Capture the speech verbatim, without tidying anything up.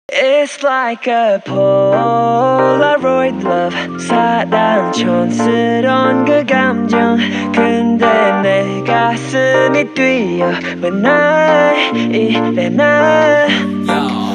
It's like a Polaroid love 사랑 촌스러운 그 감정 근데 내 가슴이 뛰어 왜 날 이래 난